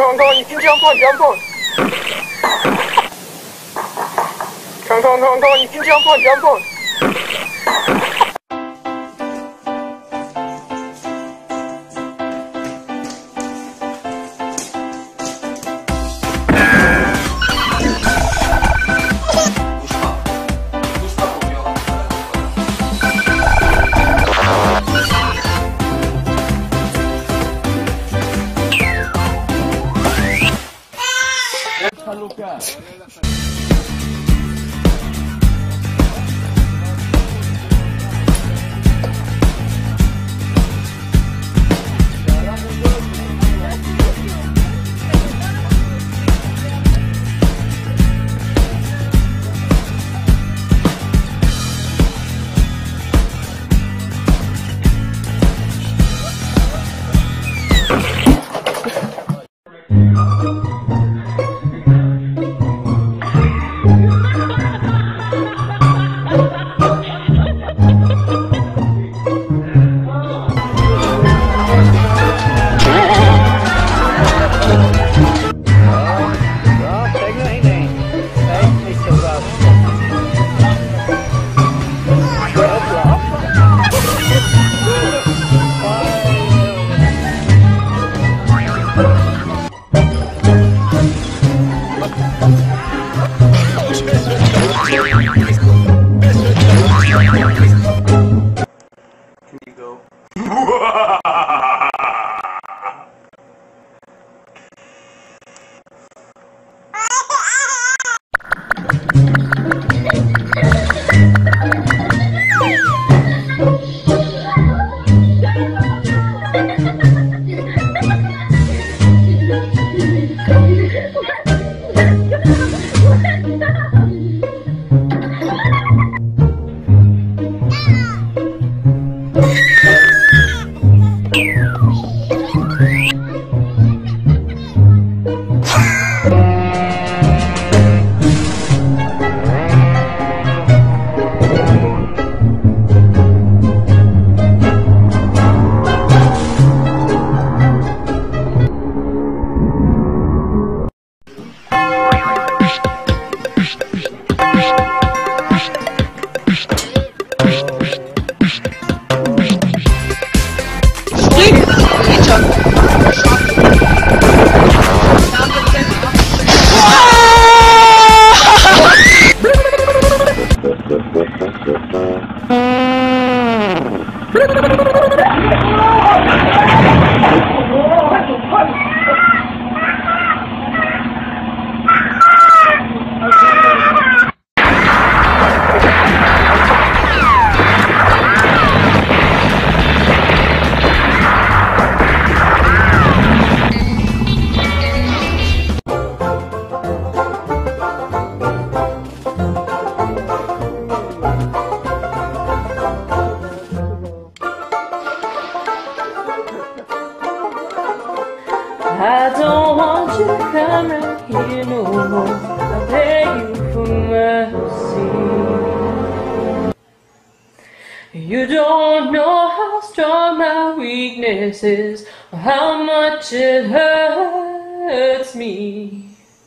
程程，你这样做，你这样做。程程，你这样做，你这样做。 I don't want you to come right here no more. I beg you for mercy. You don't know how strong my weakness is, or how much it hurts me.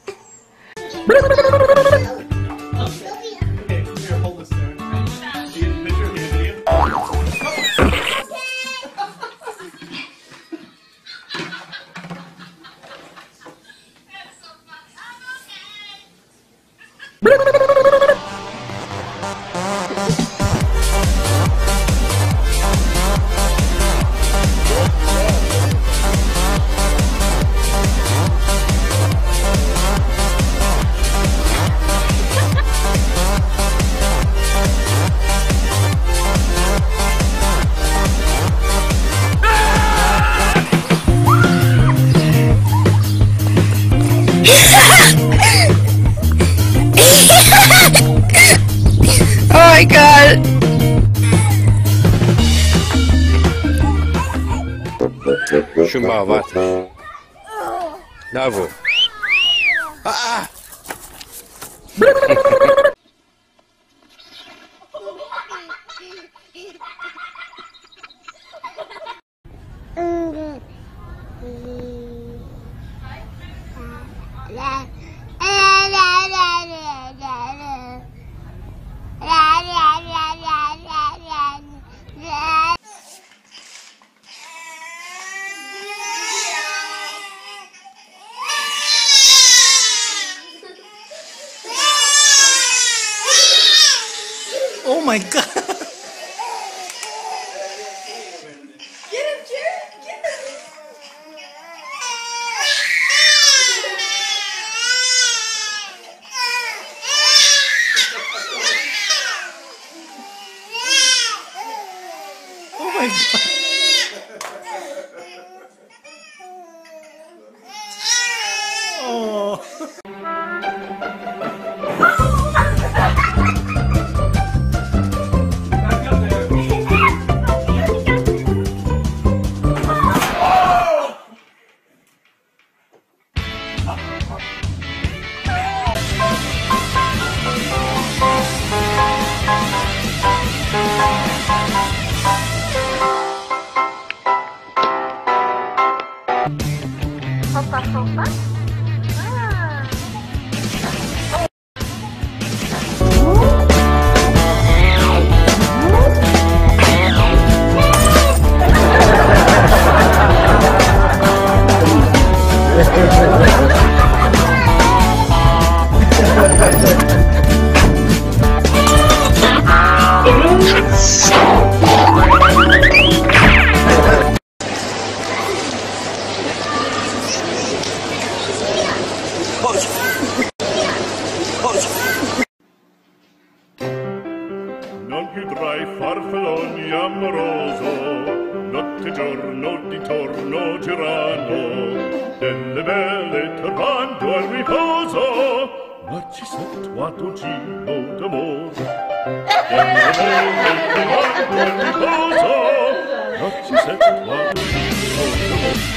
Oh my god! Chumbawata. Davo. Ah! my God. Oh. Sofa? Non più tra i farfalloni amoroso, notte e giorno d'intorno girano, delle belle turbando al riposo, ma ci sei tu a tuo giro d'amor. Delle belle turbando al riposo, ma ci sei tu a tuo giro d'amor.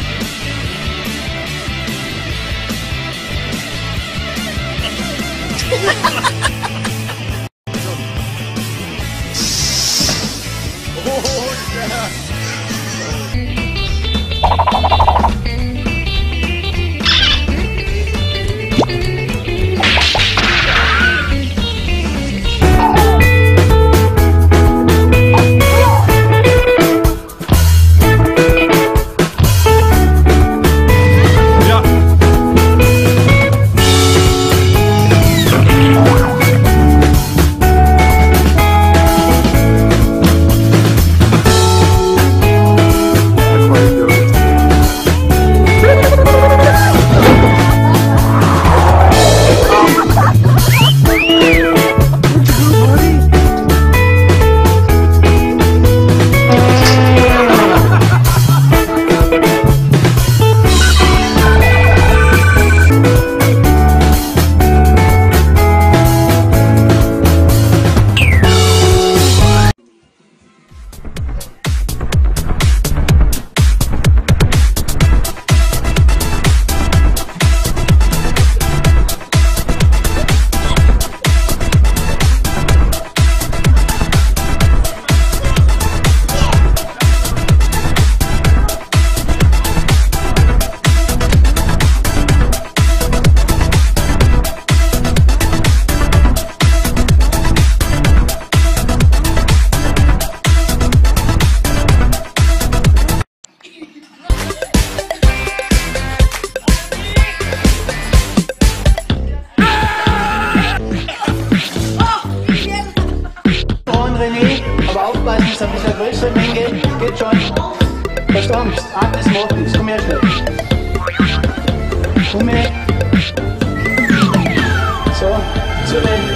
René, aber aufpassen, es ist ein bisschen größere Menge. Geht schon. Verstanden? Alles macht es. Komm her schnell. Komm her. So, zu den